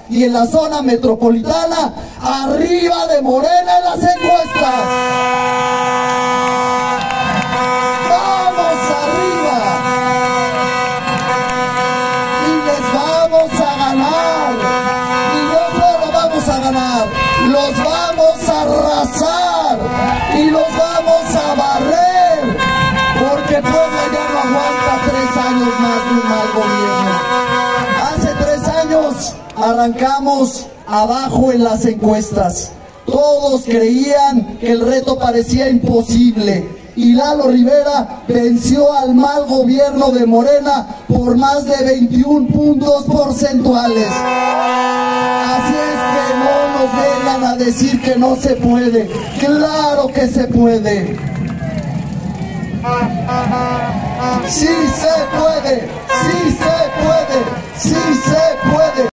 y en la zona metropolitana, arriba de Morena en las encuestas. ¡Vamos arriba! Y les vamos a ganar. Y no solo vamos a ganar, los vamos a arrasar y los vamos a barrer, porque Puebla ya no aguanta 3 años más de un mal gobierno. Hace 3 años arrancamos abajo en las encuestas. Todos creían que el reto parecía imposible y Lalo Rivera venció al mal gobierno de Morena por más de 21 puntos porcentuales. Así es que no nos vengan a decir que no se puede. ¡Claro que se puede! ¡Sí se puede! ¡Sí se puede! ¡Sí se puede!